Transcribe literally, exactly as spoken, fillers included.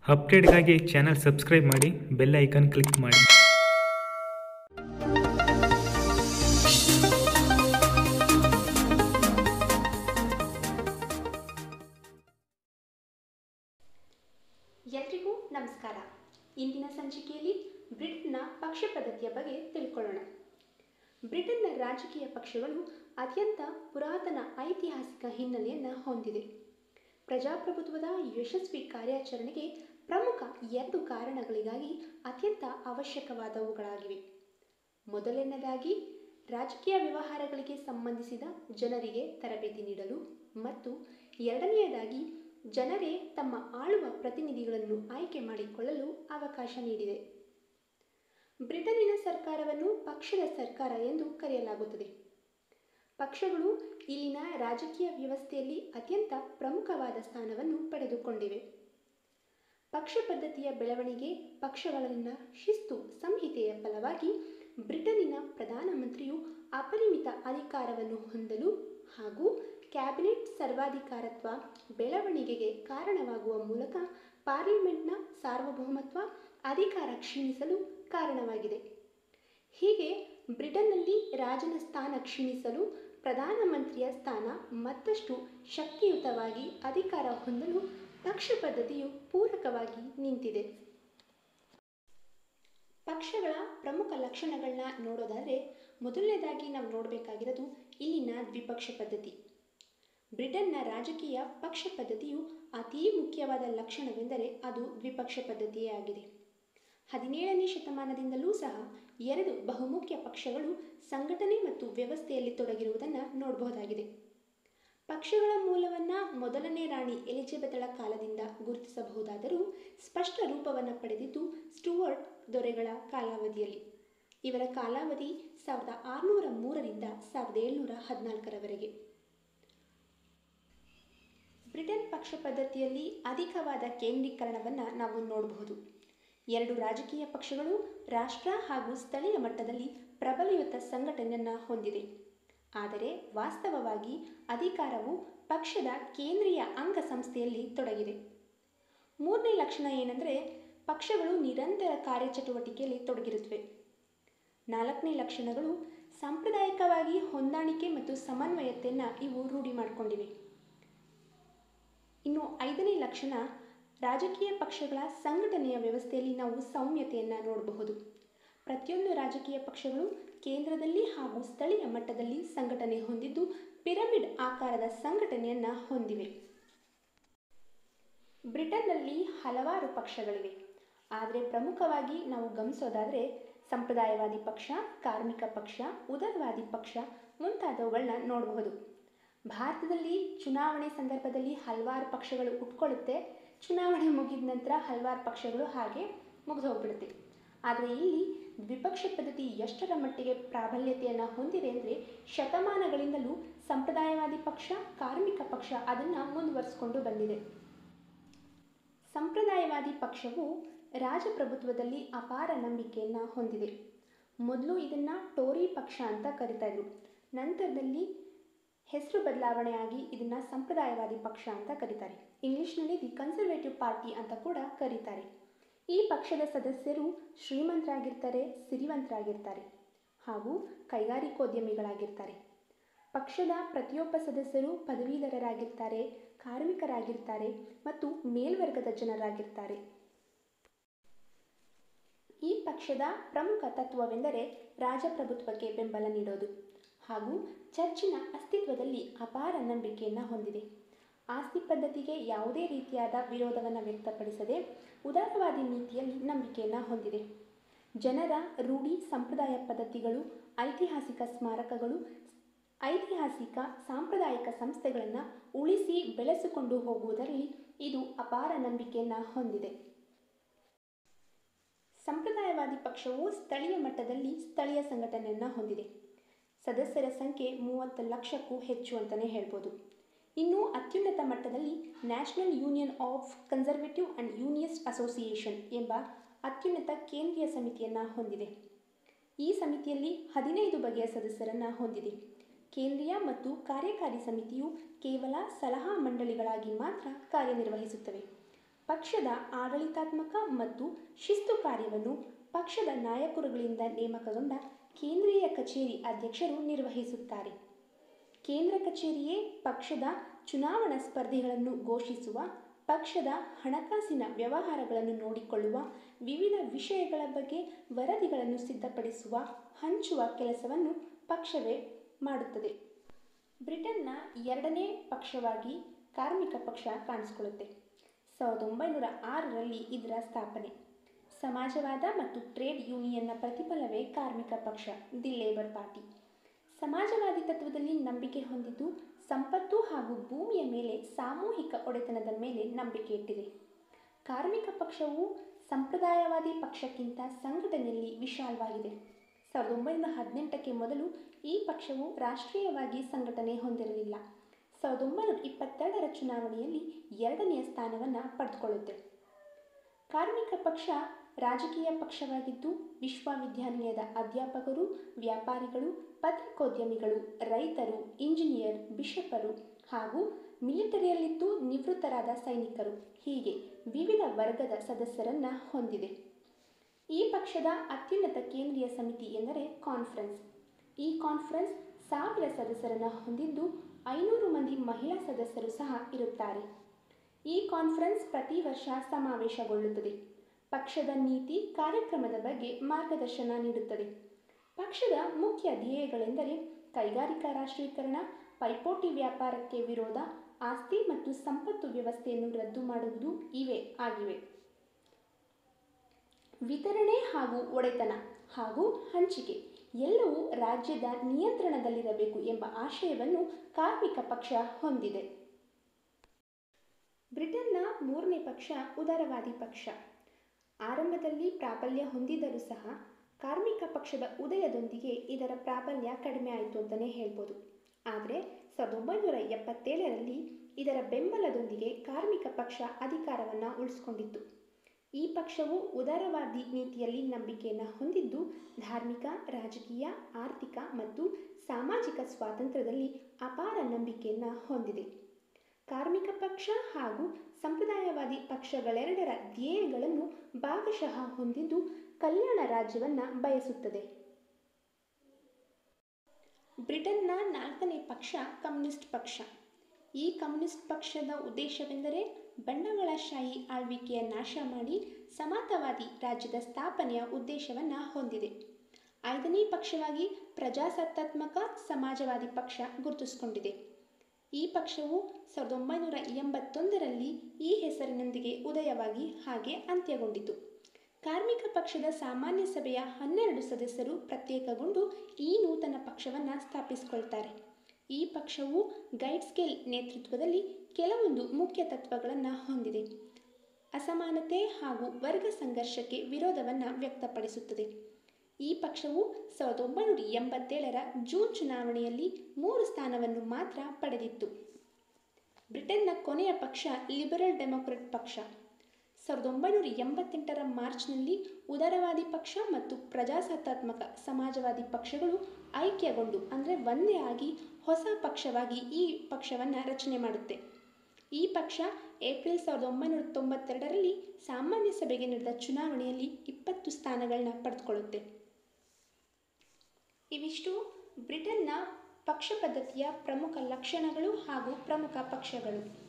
ಅಪ್ಡೇಟ್ಗಾಗಿ channel subscribe ಮಾಡಿ, bell icon click ಮಾಡಿ. ಎಲ್ರಿಗೂ ನಮಸ್ಕಾರ. ಇಂದಿನ ಸಂಚಿಕೆಯಲ್ಲಿ ಬ್ರಿಟನ್ನ ಪಕ್ಷ ಪದ್ಧತಿಯ ಬಗ್ಗೆ ತಿಳ್ಕೊಳ್ಳೋಣ. ಬ್ರಿಟನ್ನ ರಾಜಕೀಯ ಪಕ್ಷಗಳು ಅತ್ಯಂತ ಪುರಾತನ ಐತಿಹಾಸಿಕ ಹಿನ್ನೆಲೆಯನ್ನು ಹೊಂದಿದೆ. ಪ್ರಜಾಪ್ರಭುತ್ವದ ಯಶಸ್ವಿ ಕಾರ್ಯಾಚರಣೆಗೆ ಪ್ರಮುಖ ಎರಡು ಕಾರಣಗಳಿಗಾಗಿ ಅತ್ಯಂತ ಅವಶ್ಯಕವಾದವುಗಳಾಗಿವೆ. ಮೊದಲನೆಯದಾಗಿ, ರಾಜಕೀಯ ವ್ಯವಹಾರಗಳಿಗೆ ಸಂಬಂಧಿಸಿದ ಜನರಿಗೆ ತರಬೇತಿ ನೀಡಲು, ಮತ್ತು ಎರಡನೆಯದಾಗಿ, ಜನರೇ ತಮ್ಮ ಆಳುವ ಪ್ರತಿನಿಧಿಗಳನ್ನು ಆಯ್ಕೆ ಮಾಡಿಕೊಳ್ಳಲು ಅವಕಾಶ ನೀಡಿದೆ. ಬ್ರಿಟನ್ನಿನ ಸರ್ಕಾರವನ್ನು ಪಕ್ಷದ ಸರ್ಕಾರ ಎಂದು ಕರೆಯಲಾಗುತ್ತದೆ. ಪಕ್ಷಗಳು ಇಲ್ಲಿನ ರಾಜಕೀಯ ವ್ಯವಸ್ಥೆಯಲ್ಲಿ ಅತ್ಯಂತ ಪ್ರಮುಖವಾದ ಸ್ಥಾನವನ್ನು ಪಡೆದುಕೊಂಡಿವೆ. ಪಕ್ಷ ಪದ್ಧತಿಯ ಬೆಳವಣಿಗೆ, ಪಕ್ಷಗಳಲ್ಲಿನ ಶಿಸ್ತು ಸಂಹಿತೆಯ ಫಲವಾಗಿ ಬ್ರಿಟನ್ನಿನ ಪ್ರಧಾನಮಂತ್ರಿಯು ಅಪರಿಮಿತ ಅಧಿಕಾರವನ್ನು ಹೊಂದಲು ಹಾಗೂ ಕ್ಯಾಬಿನೆಟ್ ಸರ್ವಾಧಿಕಾರತ್ವ ಬೆಳವಣಿಗೆಗೆ ಕಾರಣವಾಗುವ ಮೂಲಕ ಪಾರ್ಲಿಮೆಂಟ್ನ ಸಾರ್ವಭೌಮತ್ವ ಅಧಿಕಾರ ಕ್ಷೀಣಿಸಲು ಕಾರಣವಾಗಿದೆ. ಹೀಗೆ ಬ್ರಿಟನ್ನಲ್ಲಿ ರಾಜನ ಸ್ಥಾನ ಕ್ಷೀಣಿಸಲು ಪ್ರಧಾನಮಂತ್ರಿಯ ಸ್ಥಾನ ಮತ್ತಷ್ಟು ಶಕ್ತಿಯುತವಾಗಿ ಅಧಿಕಾರ ಹೊಂದಲು ಪಕ್ಷ ಪದ್ಧತಿಯು ಪೂರಕವಾಗಿ ನಿಂತಿದೆ. ಪಕ್ಷಗಳ ಪ್ರಮುಖ ಲಕ್ಷಣಗಳನ್ನ ನೋಡೋದಾದರೆ, ಮೊದಲನೇದಾಗಿ ನಾವು ನೋಡಬೇಕಾಗಿರೋದು ಇಲ್ಲಿನ ದ್ವಿಪಕ್ಷ ಪದ್ಧತಿ. ಬ್ರಿಟನ್ನ ರಾಜಕೀಯ ಪಕ್ಷ ಪದ್ಧತಿಯು ಅತೀ ಮುಖ್ಯವಾದ ಲಕ್ಷಣವೆಂದರೆ ಅದು ದ್ವಿಪಕ್ಷ ಪದ್ಧತಿಯೇ ಆಗಿದೆ. ಹದಿನೇಳನೇ ಶತಮಾನದಿಂದಲೂ ಸಹ ಎರಡು ಬಹುಮುಖ್ಯ ಪಕ್ಷಗಳು ಸಂಘಟನೆ ಮತ್ತು ವ್ಯವಸ್ಥೆಯಲ್ಲಿ ತೊಡಗಿರುವುದನ್ನು ನೋಡಬಹುದಾಗಿದೆ. ಪಕ್ಷಗಳ ಮೂಲವನ್ನು ಮೊದಲನೇ ರಾಣಿ ಎಲಿಜಬೆತಳ ಕಾಲದಿಂದ ಗುರುತಿಸಬಹುದಾದರೂ ಸ್ಪಷ್ಟ ರೂಪವನ್ನು ಪಡೆದಿದ್ದು ಸ್ಟುವರ್ಟ್ ದೊರೆಗಳ ಕಾಲಾವಧಿಯಲ್ಲಿ. ಇವರ ಕಾಲಾವಧಿ ಸಾವಿರದ ಆರುನೂರ ಮೂರರಿಂದ ಸಾವಿರದ ಏಳುನೂರ ಹದಿನಾಲ್ಕರವರೆಗೆ. ಬ್ರಿಟನ್ ಪಕ್ಷ ಪದ್ಧತಿಯಲ್ಲಿ ಅಧಿಕವಾದ ಕೇಂದ್ರೀಕರಣವನ್ನು ನಾವು ನೋಡಬಹುದು. ಎರಡು ರಾಜಕೀಯ ಪಕ್ಷಗಳು ರಾಷ್ಟ್ರ ಹಾಗೂ ಸ್ಥಳೀಯ ಮಟ್ಟದಲ್ಲಿ ಪ್ರಬಲಯುತ ಸಂಘಟನೆಯನ್ನು ಹೊಂದಿದೆ. ಆದರೆ ವಾಸ್ತವವಾಗಿ ಅಧಿಕಾರವು ಪಕ್ಷದ ಕೇಂದ್ರೀಯ ಅಂಗಸಂಸ್ಥೆಯಲ್ಲಿ ತೊಡಗಿದೆ. ಮೂರನೇ ಲಕ್ಷಣ ಏನೆಂದರೆ, ಪಕ್ಷಗಳು ನಿರಂತರ ಕಾರ್ಯಚಟುವಟಿಕೆಯಲ್ಲಿ ತೊಡಗಿರುತ್ತವೆ. ನಾಲ್ಕನೇ ಲಕ್ಷಣಗಳು ಸಾಂಪ್ರದಾಯಿಕವಾಗಿ ಹೊಂದಾಣಿಕೆ ಮತ್ತು ಸಮನ್ವಯತೆಯನ್ನು ಇವು ರೂಢಿ ಮಾಡಿಕೊಂಡಿವೆ. ಇನ್ನು ಐದನೇ ಲಕ್ಷಣ, ರಾಜಕೀಯ ಪಕ್ಷಗಳ ಸಂಘಟನೆಯ ವ್ಯವಸ್ಥೆಯಲ್ಲಿ ನಾವು ಸೌಮ್ಯತೆಯನ್ನು ನೋಡಬಹುದು. ಪ್ರತಿಯೊಂದು ರಾಜಕೀಯ ಪಕ್ಷಗಳು ಕೇಂದ್ರದಲ್ಲಿ ಹಾಗೂ ಸ್ಥಳೀಯ ಮಟ್ಟದಲ್ಲಿ ಸಂಘಟನೆ ಹೊಂದಿದ್ದು ಪಿರಮಿಡ್ ಆಕಾರದ ಸಂಘಟನೆಯನ್ನು ಹೊಂದಿವೆ. ಬ್ರಿಟನ್ನಲ್ಲಿ ಹಲವಾರು ಪಕ್ಷಗಳಿವೆ. ಆದರೆ ಪ್ರಮುಖವಾಗಿ ನಾವು ಗಮನಿಸೋದಾದರೆ ಸಂಪ್ರದಾಯವಾದಿ ಪಕ್ಷ, ಕಾರ್ಮಿಕ ಪಕ್ಷ, ಉದಾರವಾದಿ ಪಕ್ಷ ಮುಂತಾದವುಗಳನ್ನ ನೋಡಬಹುದು. ಭಾರತದಲ್ಲಿ ಚುನಾವಣೆ ಸಂದರ್ಭದಲ್ಲಿ ಹಲವಾರು ಪಕ್ಷಗಳು ಹುಟ್ಕೊಳ್ಳುತ್ತೆ. ಚುನಾವಣೆ ಮುಗಿದ ನಂತರ ಹಲವಾರು ಪಕ್ಷಗಳು ಹಾಗೆ ಮುಗಿದು ಹೋಗ್ಬಿಡುತ್ತೆ. ಆದರೆ ಇಲ್ಲಿ ದ್ವಿಪಕ್ಷ ಪದ್ಧತಿ ಎಷ್ಟರ ಮಟ್ಟಿಗೆ ಪ್ರಾಬಲ್ಯತೆಯನ್ನು ಹೊಂದಿದೆ ಅಂದರೆ, ಶತಮಾನಗಳಿಂದಲೂ ಸಂಪ್ರದಾಯವಾದಿ ಪಕ್ಷ, ಕಾರ್ಮಿಕ ಪಕ್ಷ ಅದನ್ನು ಮುಂದುವರಿಸಿಕೊಂಡು ಬಂದಿದೆ. ಸಂಪ್ರದಾಯವಾದಿ ಪಕ್ಷವು ರಾಜಪ್ರಭುತ್ವದಲ್ಲಿ ಅಪಾರ ನಂಬಿಕೆಯನ್ನು ಹೊಂದಿದೆ. ಮೊದಲು ಇದನ್ನು ಟೋರಿ ಪಕ್ಷ ಅಂತ ಕರಿತಾ ಇದ್ರು. ನಂತರದಲ್ಲಿ ಹೆಸರು ಬದಲಾವಣೆ ಆಗಿ ಇದನ್ನು ಸಂಪ್ರದಾಯವಾದಿ ಪಕ್ಷ ಅಂತ ಕರೀತಾರೆ. ಇಂಗ್ಲಿಷ್ನಲ್ಲಿ ದಿ ಕನ್ಸರ್ವೇಟಿವ್ ಪಾರ್ಟಿ ಅಂತ ಕೂಡ ಕರೀತಾರೆ. ಈ ಪಕ್ಷದ ಸದಸ್ಯರು ಶ್ರೀಮಂತರಾಗಿರ್ತಾರೆ, ಸಿರಿವಂತರಾಗಿರ್ತಾರೆ ಹಾಗೂ ಕೈಗಾರಿಕೋದ್ಯಮಿಗಳಾಗಿರ್ತಾರೆ. ಪಕ್ಷದ ಪ್ರತಿಯೊಬ್ಬ ಸದಸ್ಯರು ಪದವೀಧರರಾಗಿರ್ತಾರೆ, ಕಾರ್ಮಿಕರಾಗಿರ್ತಾರೆ ಮತ್ತು ಮೇಲ್ವರ್ಗದ ಜನರಾಗಿರ್ತಾರೆ. ಈ ಪಕ್ಷದ ಪ್ರಮುಖ ತತ್ವವೆಂದರೆ ರಾಜಪ್ರಭುತ್ವಕ್ಕೆ ಬೆಂಬಲ ನೀಡೋದು ಹಾಗೂ ಚರ್ಚಿನ ಅಸ್ತಿತ್ವದಲ್ಲಿ ಅಪಾರ ನಂಬಿಕೆಯನ್ನು ಹೊಂದಿದೆ. ಆಸ್ತಿ ಪದ್ಧತಿಗೆ ಯಾವುದೇ ರೀತಿಯಾದ ವಿರೋಧವನ್ನು ವ್ಯಕ್ತಪಡಿಸದೆ ಉದಾರವಾದಿ ನೀತಿಯಲ್ಲಿ ನಂಬಿಕೆಯನ್ನು ಹೊಂದಿದೆ. ಜನರ ರೂಢಿ, ಸಂಪ್ರದಾಯ ಪದ್ಧತಿಗಳು, ಐತಿಹಾಸಿಕ ಸ್ಮಾರಕಗಳು, ಐತಿಹಾಸಿಕ ಸಾಂಪ್ರದಾಯಿಕ ಸಂಸ್ಥೆಗಳನ್ನು ಉಳಿಸಿ ಬೆಳೆಸಿಕೊಂಡು ಹೋಗುವುದರಲ್ಲಿ ಇದು ಅಪಾರ ನಂಬಿಕೆಯನ್ನು ಹೊಂದಿದೆ. ಸಂಪ್ರದಾಯವಾದಿ ಪಕ್ಷವು ಸ್ಥಳೀಯ ಮಟ್ಟದಲ್ಲಿ ಸ್ಥಳೀಯ ಸಂಘಟನೆಯನ್ನು ಹೊಂದಿದೆ. ಸದಸ್ಯರ ಸಂಖ್ಯೆ ಮೂವತ್ತು ಲಕ್ಷಕ್ಕೂ ಹೆಚ್ಚು ಅಂತಲೇ ಹೇಳ್ಬೋದು. ಇನ್ನು ಅತ್ಯುನ್ನತ ಮಟ್ಟದಲ್ಲಿ national union of conservative and unionist association ಎಂಬ ಅತ್ಯುನ್ನತ ಕೇಂದ್ರೀಯ ಸಮಿತಿಯನ್ನು ಹೊಂದಿದೆ. ಈ ಸಮಿತಿಯಲ್ಲಿ ಹದಿನೈದು ಬಗೆಯ ಸದಸ್ಯರನ್ನು ಹೊಂದಿದೆ. ಕೇಂದ್ರೀಯ ಮತ್ತು ಕಾರ್ಯಕಾರಿ ಸಮಿತಿಯು ಕೇವಲ ಸಲಹಾ ಮಂಡಳಿಗಳಾಗಿ ಮಾತ್ರ ಕಾರ್ಯನಿರ್ವಹಿಸುತ್ತವೆ. ಪಕ್ಷದ ಆಡಳಿತಾತ್ಮಕ ಮತ್ತು ಶಿಸ್ತು ಕಾರ್ಯವನ್ನು ಪಕ್ಷದ ನಾಯಕರುಗಳಿಂದ ನೇಮಕಗೊಂಡ ಕೇಂದ್ರೀಯ ಕಚೇರಿ ಅಧ್ಯಕ್ಷರು ನಿರ್ವಹಿಸುತ್ತಾರೆ. ಕೇಂದ್ರ ಕಚೇರಿಯೇ ಪಕ್ಷದ ಚುನಾವಣಾ ಸ್ಪರ್ಧಿಗಳನ್ನು ಘೋಷಿಸುವ, ಪಕ್ಷದ ಹಣಕಾಸಿನ ವ್ಯವಹಾರಗಳನ್ನು ನೋಡಿಕೊಳ್ಳುವ, ವಿವಿಧ ವಿಷಯಗಳ ಬಗ್ಗೆ ವರದಿಗಳನ್ನು ಸಿದ್ಧಪಡಿಸುವ, ಹಂಚುವ ಕೆಲಸವನ್ನು ಪಕ್ಷವೇ ಮಾಡುತ್ತದೆ. ಬ್ರಿಟನ್ನ ಎರಡನೇ ಪಕ್ಷವಾಗಿ ಕಾರ್ಮಿಕ ಪಕ್ಷ ಕಾಣಿಸಿಕೊಳ್ಳುತ್ತೆ. ಸಾವಿರದ ಒಂಬೈನೂರ ಆರರಲ್ಲಿ ಇದರ ಸ್ಥಾಪನೆ. ಸಮಾಜವಾದ ಮತ್ತು ಟ್ರೇಡ್ ಯೂನಿಯನ್ನ ಪ್ರತಿಫಲವೇ ಕಾರ್ಮಿಕ ಪಕ್ಷ, ದಿ ಲೇಬರ್ ಪಾರ್ಟಿ. ಸಮಾಜವಾದಿ ತತ್ವದಲ್ಲಿ ನಂಬಿಕೆ ಹೊಂದಿದ್ದು, ಸಂಪತ್ತು ಹಾಗೂ ಭೂಮಿಯ ಮೇಲೆ ಸಾಮೂಹಿಕ ಒಡೆತನದ ಮೇಲೆ ನಂಬಿಕೆ ಇಟ್ಟಿದೆ. ಕಾರ್ಮಿಕ ಪಕ್ಷವು ಸಂಪ್ರದಾಯವಾದಿ ಪಕ್ಷಕ್ಕಿಂತ ಸಂಘಟನೆಯಲ್ಲಿ ವಿಶಾಲವಾಗಿದೆ. ಸಾವಿರದ ಒಂಬೈನೂರ ಹದಿನೆಂಟಕ್ಕೆ ಮೊದಲು ಈ ಪಕ್ಷವು ರಾಷ್ಟ್ರೀಯವಾಗಿ ಸಂಘಟನೆ ಹೊಂದಿರಲಿಲ್ಲ. ಸಾವಿರದ ಒಂಬೈನೂರ ಇಪ್ಪತ್ತೆರಡರ ಚುನಾವಣೆಯಲ್ಲಿ ಎರಡನೆಯ ಸ್ಥಾನವನ್ನು ಪಡೆದುಕೊಳ್ಳುತ್ತೆ. ಕಾರ್ಮಿಕ ಪಕ್ಷ ರಾಜಕೀಯ ಪಕ್ಷವಾಗಿದ್ದು, ವಿಶ್ವವಿದ್ಯಾನಿಲಯದ ಅಧ್ಯಾಪಕರು, ವ್ಯಾಪಾರಿಗಳು, ಪತ್ರಿಕೋದ್ಯಮಿಗಳು, ರೈತರು, ಇಂಜಿನಿಯರ್, ಬಿಷಪರು ಹಾಗೂ ಮಿಲಿಟರಿಯಲ್ಲಿದ್ದು ನಿವೃತ್ತರಾದ ಸೈನಿಕರು ಹೀಗೆ ವಿವಿಧ ವರ್ಗದ ಸದಸ್ಯರನ್ನು ಹೊಂದಿದೆ. ಈ ಪಕ್ಷದ ಅತ್ಯುನ್ನತ ಕೇಂದ್ರೀಯ ಸಮಿತಿ ಎಂದರೆ ಕಾನ್ಫರೆನ್ಸ್. ಈ ಕಾನ್ಫರೆನ್ಸ್ ಸಾವಿರ ಸದಸ್ಯರನ್ನು ಹೊಂದಿದ್ದು, ಐನೂರು ಮಂದಿ ಮಹಿಳಾ ಸದಸ್ಯರು ಸಹ ಇರುತ್ತಾರೆ. ಈ ಕಾನ್ಫರೆನ್ಸ್ ಪ್ರತಿ ವರ್ಷ ಸಮಾವೇಶಗೊಳ್ಳುತ್ತದೆ. ಪಕ್ಷದ ನೀತಿ ಕಾರ್ಯಕ್ರಮದ ಬಗ್ಗೆ ಮಾರ್ಗದರ್ಶನ ನೀಡುತ್ತದೆ. ಪಕ್ಷದ ಮುಖ್ಯ ಧ್ಯೇಯಗಳೆಂದರೆ ಕೈಗಾರಿಕಾ ರಾಷ್ಟ್ರೀಕರಣ, ಪೈಪೋಟಿ ವ್ಯಾಪಾರಕ್ಕೆ ವಿರೋಧ, ಆಸ್ತಿ ಮತ್ತು ಸಂಪತ್ತು ವ್ಯವಸ್ಥೆಯನ್ನು ರದ್ದು ಮಾಡುವುದು ಇವೇ ಆಗಿವೆ. ವಿತರಣೆ ಹಾಗೂ ಒಡೆತನ ಹಾಗೂ ಹಂಚಿಕೆ ಎಲ್ಲವೂ ರಾಜ್ಯದ ನಿಯಂತ್ರಣದಲ್ಲಿರಬೇಕು ಎಂಬ ಆಶಯವನ್ನು ಕಾರ್ಮಿಕ ಪಕ್ಷ ಹೊಂದಿದೆ. ಬ್ರಿಟನ್ನ ಮೂರನೇ ಪಕ್ಷ ಉದಾರವಾದಿ ಪಕ್ಷ. ಆರಂಭದಲ್ಲಿ ಪ್ರಾಬಲ್ಯ ಹೊಂದಿದರೂ ಸಹ ಕಾರ್ಮಿಕ ಪಕ್ಷದ ಉದಯದೊಂದಿಗೆ ಇದರ ಪ್ರಾಬಲ್ಯ ಕಡಿಮೆ ಆಯಿತು ಅಂತಲೇ ಹೇಳ್ಬೋದು. ಆದರೆ ಸಾವಿರದ ಒಂಬೈನೂರ ಎಪ್ಪತ್ತೇಳರಲ್ಲಿ ಇದರ ಬೆಂಬಲದೊಂದಿಗೆ ಕಾರ್ಮಿಕ ಪಕ್ಷ ಅಧಿಕಾರವನ್ನು ಉಳಿಸಿಕೊಂಡಿತ್ತು. ಈ ಪಕ್ಷವು ಉದಾರವಾದಿ ನೀತಿಯಲ್ಲಿ ನಂಬಿಕೆಯನ್ನು ಹೊಂದಿದ್ದು, ಧಾರ್ಮಿಕ, ರಾಜಕೀಯ, ಆರ್ಥಿಕ ಮತ್ತು ಸಾಮಾಜಿಕ ಸ್ವಾತಂತ್ರ್ಯದಲ್ಲಿ ಅಪಾರ ನಂಬಿಕೆಯನ್ನು ಹೊಂದಿದೆ. ಕಾರ್ಮಿಕ ಪಕ್ಷ ಹಾಗೂ ಸಂಪ್ರದಾಯವಾದಿ ಪಕ್ಷಗಳೆರಡರ ಧ್ಯೇಯಗಳನ್ನು ಭಾಗಶಃ ಹೊಂದಿದ್ದು, ಕಲ್ಯಾಣ ರಾಜ್ಯವನ್ನು ಬಯಸುತ್ತದೆ. ಬ್ರಿಟನ್ನ ನಾಲ್ಕನೇ ಪಕ್ಷ ಕಮ್ಯುನಿಸ್ಟ್ ಪಕ್ಷ. ಈ ಕಮ್ಯುನಿಸ್ಟ್ ಪಕ್ಷದ ಉದ್ದೇಶವೆಂದರೆ ಬಂಡವಾಳಶಾಹಿ ಆಳ್ವಿಕೆಯ ನಾಶ ಮಾಡಿ ಸಮಾಜವಾದಿ ರಾಜ್ಯದ ಸ್ಥಾಪನೆಯ ಉದ್ದೇಶವನ್ನು ಹೊಂದಿದೆ. ಐದನೇ ಪಕ್ಷವಾಗಿ ಪ್ರಜಾಸತ್ತಾತ್ಮಕ ಸಮಾಜವಾದಿ ಪಕ್ಷ ಗುರುತಿಸಿಕೊಂಡಿದೆ. ಈ ಪಕ್ಷವು ಸಾವಿರದ ಒಂಬೈನೂರ ಎಂಬತ್ತೊಂದರಲ್ಲಿ ಈ ಹೆಸರಿನೊಂದಿಗೆ ಉದಯವಾಗಿ ಹಾಗೆ ಅಂತ್ಯಗೊಂಡಿತು. ಕಾರ್ಮಿಕ ಪಕ್ಷದ ಸಾಮಾನ್ಯ ಸಭೆಯ ಹನ್ನೆರಡು ಸದಸ್ಯರು ಪ್ರತ್ಯೇಕಗೊಂಡು ಈ ನೂತನ ಪಕ್ಷವನ್ನು ಸ್ಥಾಪಿಸಿಕೊಳ್ತಾರೆ. ಈ ಪಕ್ಷವು ಗೈಡ್ಸ್ಕೇಲ್ ನೇತೃತ್ವದಲ್ಲಿ ಕೆಲವೊಂದು ಮುಖ್ಯ ತತ್ವಗಳನ್ನು ಹೊಂದಿದೆ. ಅಸಮಾನತೆ ಹಾಗೂ ವರ್ಗ ಸಂಘರ್ಷಕ್ಕೆ ವಿರೋಧವನ್ನು ವ್ಯಕ್ತಪಡಿಸುತ್ತದೆ. ಈ ಪಕ್ಷವು ಸಾವಿರದ ಒಂಬೈನೂರ ಎಂಬತ್ತೇಳರ ಜೂನ್ ಚುನಾವಣೆಯಲ್ಲಿ ಮೂರು ಸ್ಥಾನವನ್ನು ಮಾತ್ರ ಪಡೆದಿತ್ತು. ಬ್ರಿಟನ್ನ ಕೊನೆಯ ಪಕ್ಷ ಲಿಬರಲ್ ಡೆಮೊಕ್ರಾಟ್ ಪಕ್ಷ. ಸಾವಿರದ ಒಂಬೈನೂರ ಎಂಬತ್ತೆಂಟರ ಮಾರ್ಚ್ನಲ್ಲಿ ಉದಾರವಾದಿ ಪಕ್ಷ ಮತ್ತು ಪ್ರಜಾಸತ್ತಾತ್ಮಕ ಸಮಾಜವಾದಿ ಪಕ್ಷಗಳು ಐಕ್ಯಗೊಂಡು ಅಂದರೆ ಒಂದೇ ಆಗಿ ಹೊಸ ಪಕ್ಷವಾಗಿ ಈ ಪಕ್ಷವನ್ನು ರಚನೆ ಮಾಡುತ್ತೆ. ಈ ಪಕ್ಷ ಏಪ್ರಿಲ್ ಸಾವಿರದ ಒಂಬೈನೂರ ತೊಂಬತ್ತೆರಡರಲ್ಲಿ ಸಾಮಾನ್ಯ ಸಭೆಗೆ ನಡೆದ ಚುನಾವಣೆಯಲ್ಲಿ ಇಪ್ಪತ್ತು ಸ್ಥಾನಗಳನ್ನ ಪಡೆದುಕೊಳ್ಳುತ್ತೆ. ಇವಿಷ್ಟು ಬ್ರಿಟನ್ನ ಪಕ್ಷ ಪದ್ಧತಿಯ ಪ್ರಮುಖ ಲಕ್ಷಣಗಳು ಹಾಗೂ ಪ್ರಮುಖ ಪಕ್ಷಗಳು.